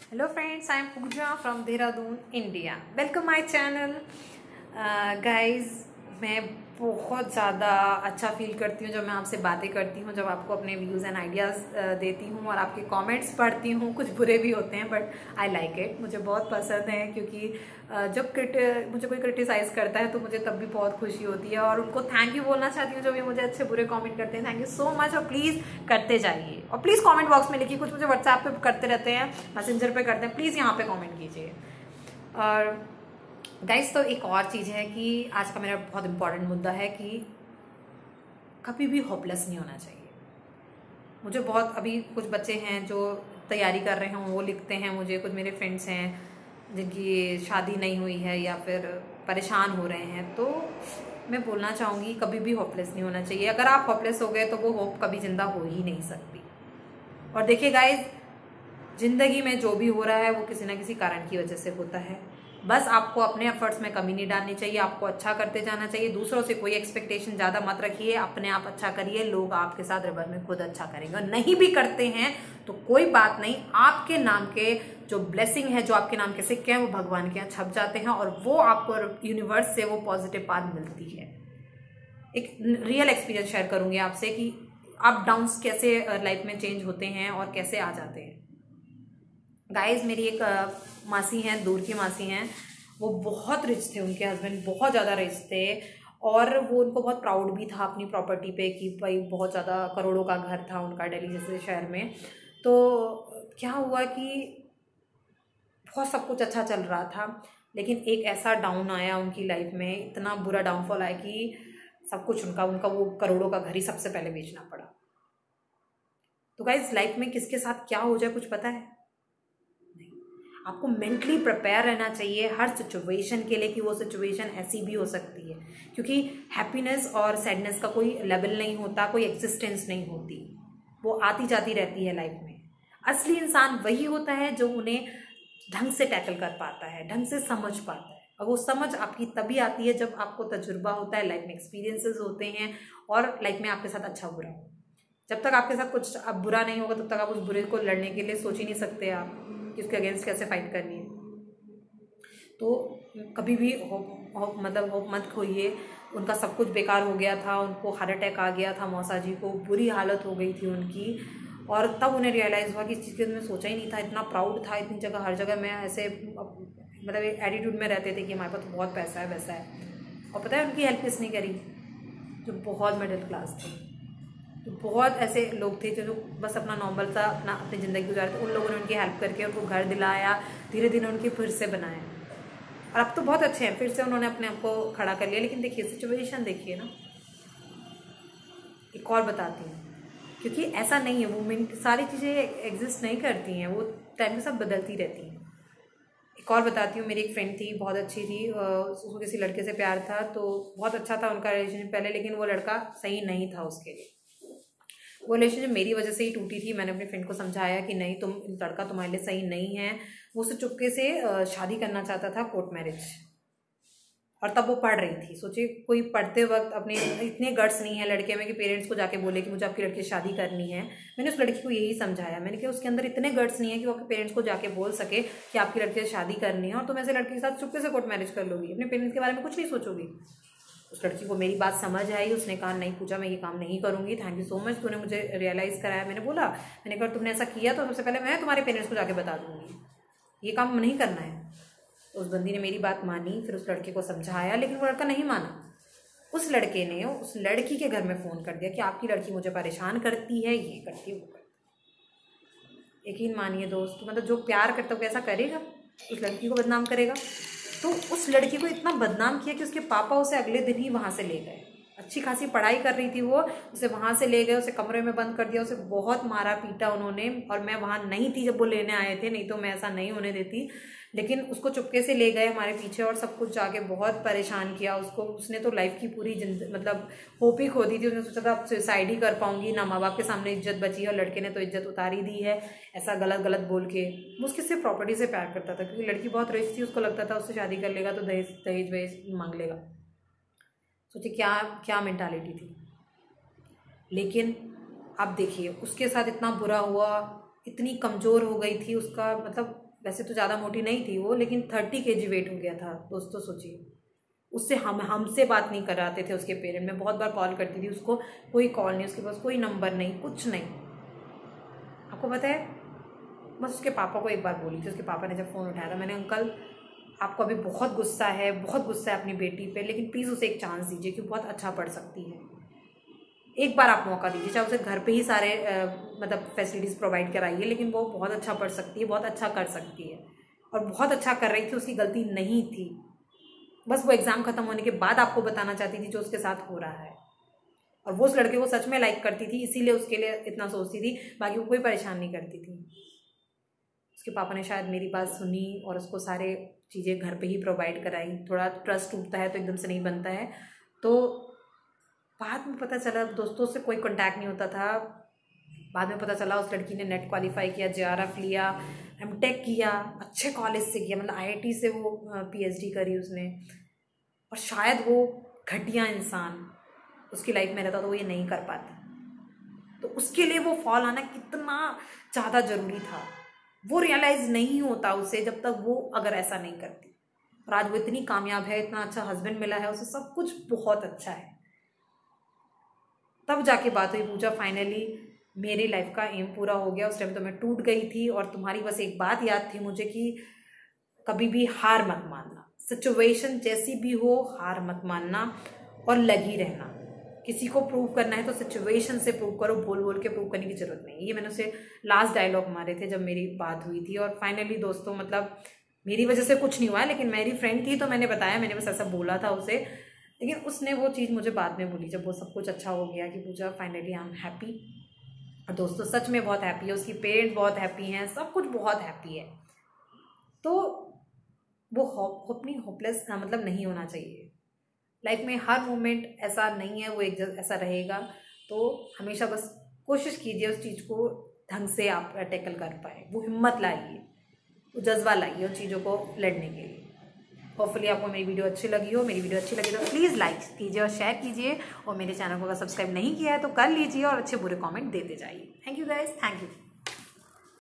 Hello friends, I am Pooja from Dehradun, India. Welcome my channel. Guys, मैं बहुत ज़्यादा अच्छा फील करती हूँ जब मैं आपसे बातें करती हूँ, जब आपको अपने व्यूज़ एंड आइडियाज़ देती हूँ और आपके कमेंट्स पढ़ती हूँ। कुछ बुरे भी होते हैं बट आई लाइक इट, मुझे बहुत पसंद है क्योंकि जब मुझे कोई क्रिटिसाइज़ करता है तो मुझे तब भी बहुत खुशी होती है और उनको थैंक यू बोलना चाहती हूँ जो भी मुझे अच्छे बुरे कमेंट करते हैं। थैंक यू सो मच और प्लीज़ करते जाइए और प्लीज़ कमेंट बॉक्स में लिखिए। कुछ मुझे व्हाट्सएप पे करते रहते हैं, मैसेंजर पे करते हैं, प्लीज़ यहाँ पे कमेंट कीजिए। और गाइस तो एक और चीज़ है कि आज का मेरा बहुत इंपॉर्टेंट मुद्दा है कि कभी भी होपलेस नहीं होना चाहिए। मुझे बहुत अभी कुछ बच्चे हैं जो तैयारी कर रहे हैं, वो लिखते हैं मुझे, कुछ मेरे फ्रेंड्स हैं जिनकी शादी नहीं हुई है या फिर परेशान हो रहे हैं, तो मैं बोलना चाहूँगी कभी भी होपलेस नहीं होना चाहिए। अगर आप होपलेस हो गए तो वो होप कभी जिंदा हो ही नहीं सकती। और देखिए गाइज, जिंदगी में जो भी हो रहा है वो किसी ना किसी कारण की वजह से होता है। बस आपको अपने एफर्ट्स में कमी नहीं डालनी चाहिए, आपको अच्छा करते जाना चाहिए। दूसरों से कोई एक्सपेक्टेशन ज़्यादा मत रखिए, अपने आप अच्छा करिए, लोग आपके साथ रिवर में खुद अच्छा करेंगे। नहीं भी करते हैं तो कोई बात नहीं, आपके नाम के जो ब्लेसिंग है, जो आपके नाम के सिक्के हैं, वो भगवान के यहाँ छप जाते हैं और वो आपको यूनिवर्स से वो पॉजिटिव पाथ मिलती है। एक रियल एक्सपीरियंस शेयर करूंगी आपसे कि अप डाउन्स कैसे लाइफ में चेंज होते हैं और कैसे आ जाते हैं। गाइज, मेरी एक मासी हैं, दूर की मासी हैं, वो बहुत रिच थे, उनके हस्बैंड बहुत ज़्यादा रिच थे और वो उनको बहुत प्राउड भी था अपनी प्रॉपर्टी पे कि भाई बहुत ज़्यादा करोड़ों का घर था उनका दिल्ली जैसे शहर में। तो क्या हुआ कि बहुत सब कुछ अच्छा चल रहा था, लेकिन एक ऐसा डाउन आया उनकी लाइफ में, इतना बुरा डाउनफॉल आया कि सब कुछ उनका उनका वो करोड़ों का घर ही सबसे पहले बेचना पड़ा। तो गाइज, लाइफ में किसके साथ क्या हो जाए कुछ पता है नहीं। आपको मेंटली प्रिपेयर रहना चाहिए हर सिचुएशन के लिए कि वो सिचुएशन ऐसी भी हो सकती है, क्योंकि हैप्पीनेस और सैडनेस का कोई लेवल नहीं होता, कोई एग्जिस्टेंस नहीं होती, वो आती जाती रहती है लाइफ में। असली इंसान वही होता है जो उन्हें ढंग से टैकल कर पाता है, ढंग से समझ पाता है। और वो समझ आपकी तभी आती है जब आपको तजुर्बा होता है, लाइफ में एक्सपीरियंसेस होते हैं और लाइफ में आपके साथ अच्छा बुरा हो। जब तक आपके साथ कुछ अब बुरा नहीं होगा तब तक आप उस बुरे को लड़ने के लिए सोच ही नहीं सकते आप कि उसके अगेंस्ट कैसे फाइट करनी है। तो कभी भी होप मत खोइए। उनका सब कुछ बेकार हो गया था, उनको हार्ट अटैक आ गया था, मौसा जी को बुरी हालत हो गई थी उनकी। और तब उन्हें रियलाइज़ हुआ कि इस चीज़ के मैं सोचा ही नहीं था, इतना प्राउड था, इतनी जगह हर जगह मैं ऐसे मतलब एक एटीट्यूड में रहते थे कि हमारे पास बहुत पैसा है वैसा है। और पता है उनकी हेल्प किसने करी? जो बहुत मिडिल क्लास थे, तो बहुत ऐसे लोग थे जो बस अपना नॉर्मल सा अपनी ज़िंदगी गुजारते, उन लोगों ने उनकी हेल्प करके उनको घर दिलाया, धीरे धीरे उनकी फिर से बनाया और अब तो बहुत अच्छे हैं, फिर से उन्होंने अपने आप को खड़ा कर लिया। लेकिन देखिए सिचुएशन देखिए ना। एक और बताती हूँ, क्योंकि ऐसा नहीं है, वुमेन सारी चीज़ें एग्जिस्ट नहीं करती हैं, वो टाइम के साथ बदलती रहती हैं। एक और बताती हूँ, मेरी एक फ्रेंड थी, बहुत अच्छी थी, उसको किसी लड़के से प्यार था, तो बहुत अच्छा था उनका रिलेशनशिप पहले, लेकिन वो लड़का सही नहीं था उसके लिए। वो रिलेशनशिप मेरी वजह से ही टूटी थी। मैंने अपनी फ्रेंड को समझाया कि नहीं, तुम लड़का तुम्हारे लिए सही नहीं है। वो उससे चुपके से शादी करना चाहता था, कोर्ट मैरिज। और तब वो पढ़ रही थी। सोचिए, कोई पढ़ते वक्त अपने इतने गट्स नहीं है लड़के में कि पेरेंट्स को जाके बोले कि मुझे आपकी लड़की से शादी करनी है। मैंने उस लड़की को यही समझाया, मैंने कहा उसके अंदर इतने गट्स नहीं है कि वो अपने पेरेंट्स को जाके बोल सके कि आपकी लड़की से शादी करनी है और तुम ऐसे लड़के के साथ चुपके से कोर्ट मैरिज कर लोगी, अपने पेरेंट्स के बारे में कुछ नहीं सोचोगी। उस लड़की को मेरी बात समझ आई, उसने कहा नहीं पूजा, मैं ये काम नहीं करूंगी, थैंक यू सो मच, तूने मुझे रियलाइज़ कराया। मैंने बोला, मैंने कहा तुमने ऐसा किया तो सबसे पहले मैं तुम्हारे पेरेंट्स को जाके बता दूंगी, ये काम नहीं करना है। तो उस बंदी ने मेरी बात मानी, फिर उस लड़के को समझाया, लेकिन वो लड़का नहीं माना। उस लड़के ने उस लड़की के घर में फ़ोन कर दिया कि आपकी लड़की मुझे परेशान करती है, ये करती है, वो करती है। यकीन मानिए दोस्त, मतलब जो प्यार करता है वो कैसा करेगा, उस लड़की को बदनाम करेगा। तो उस लड़की को इतना बदनाम किया कि उसके पापा उसे अगले दिन ही वहाँ से ले गए। अच्छी खासी पढ़ाई कर रही थी वो, उसे वहाँ से ले गए, उसे कमरे में बंद कर दिया, उसे बहुत मारा पीटा उन्होंने। और मैं वहाँ नहीं थी जब वो लेने आए थे, नहीं तो मैं ऐसा नहीं होने देती। लेकिन उसको चुपके से ले गए हमारे पीछे और सब कुछ जाके बहुत परेशान किया उसको। उसने तो लाइफ की पूरी मतलब होप ही खो दी थी। उसने सोचा था अब सुसाइड ही कर पाऊंगी, ना माँ बाप के सामने इज्जत बची है, और लड़के ने तो इज्जत उतारी दी है ऐसा गलत गलत बोल के। वो उसकी सिर्फ प्रॉपर्टी से प्यार करता था, क्योंकि लड़की बहुत रिच थी, उसको लगता था उससे शादी कर लेगा तो दहेज दहेज वहेज मांग लेगा। सोचिए क्या क्या मेंटालिटी थी। लेकिन अब देखिए उसके साथ इतना बुरा हुआ, इतनी कमज़ोर हो गई थी उसका, मतलब वैसे तो ज़्यादा मोटी नहीं थी वो, लेकिन 30 kg वेट हो गया था दोस्तों, सोचिए। उससे हमसे बात नहीं कराते थे उसके पेरेंट। मैं बहुत बार कॉल करती थी उसको, कोई कॉल नहीं, उसके पास कोई नंबर नहीं, कुछ नहीं। आपको पता है, बस उसके पापा को एक बार बोली थी। उसके पापा ने जब फ़ोन उठाया था, मैंने अंकल आपको अभी बहुत गुस्सा है, बहुत गुस्सा है अपनी बेटी पे, लेकिन प्लीज़ उसे एक चांस दीजिए कि बहुत अच्छा पढ़ सकती है। एक बार आप मौका दीजिए, चाहे उसे घर पे ही सारे मतलब फैसिलिटीज़ प्रोवाइड कराइए, लेकिन वो बहुत अच्छा पढ़ सकती है, बहुत अच्छा कर सकती है। और बहुत अच्छा कर रही थी, उसकी गलती नहीं थी। बस वो एग्ज़ाम ख़त्म होने के बाद आपको बताना चाहती थी जो उसके साथ हो रहा है। और वो उस लड़के को सच में लाइक करती थी, इसीलिए उसके लिए इतना सोचती थी, बाकी वो कोई परेशान नहीं करती थी। उसके पापा ने शायद मेरी बात सुनी और उसको सारे चीज़ें घर पे ही प्रोवाइड कराई। थोड़ा ट्रस्ट टूटता है तो एकदम से नहीं बनता है। तो बाद में पता चला, दोस्तों से कोई कांटेक्ट नहीं होता था। बाद में पता चला उस लड़की ने नेट क्वालिफाई किया, JRF लिया, MTech किया, अच्छे कॉलेज से किया, मतलब IIT से वो PhD करी उसने। और शायद वो घटिया इंसान उसकी लाइफ में रहता तो वो ये नहीं कर पाती। तो उसके लिए वो फॉल आना कितना ज़्यादा ज़रूरी था, वो रियलाइज़ नहीं होता उसे जब तक वो अगर ऐसा नहीं करती। और आज वो इतनी कामयाब है, इतना अच्छा हस्बैंड मिला है उसे, सब कुछ बहुत अच्छा है। तब जाके बात हुई पूजा, फाइनली मेरी लाइफ का एम पूरा हो गया। उस टाइम तो मैं टूट गई थी और तुम्हारी बस एक बात याद थी मुझे कि कभी भी हार मत मानना, सिचुएशन जैसी भी हो हार मत मानना और लगी रहना। किसी को प्रूव करना है तो सिचुएशन से प्रूव करो, बोल बोल के प्रूव करने की जरूरत नहीं। ये मैंने उसे लास्ट डायलॉग मारे थे जब मेरी बात हुई थी। और फाइनली दोस्तों, मतलब मेरी वजह से कुछ नहीं हुआ, लेकिन मेरी फ्रेंड थी तो मैंने बताया, मैंने बस ऐसा बोला था उसे, लेकिन उसने वो चीज़ मुझे बाद में बोली जब वो सब कुछ अच्छा हो गया कि Puja finally I am happy. और दोस्तों सच में बहुत हैप्पी है, उसकी पेरेंट्स बहुत हैप्पी हैं, सब कुछ बहुत हैप्पी है। तो वो अपनी होपलेस मतलब नहीं होना चाहिए। लाइफ में हर मोमेंट ऐसा नहीं है वो एक ऐसा रहेगा। तो हमेशा बस कोशिश कीजिए उस चीज़ को ढंग से आप टैकल कर पाए, वो हिम्मत लाइए, वो जज्बा लाइए उन चीज़ों को लड़ने के लिए। होपफुली आपको मेरी वीडियो अच्छी लगी हो। मेरी वीडियो अच्छी लगी तो प्लीज़ लाइक कीजिए और शेयर कीजिए, और मेरे चैनल को अगर सब्सक्राइब नहीं किया है तो कर लीजिए और अच्छे बुरे कमेंट देते जाइए। Thank you guys, thank you.